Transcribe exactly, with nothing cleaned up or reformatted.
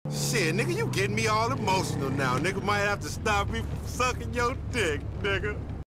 Shit, nigga, you getting me all emotional now. Nigga might have to stop me from sucking your dick, nigga.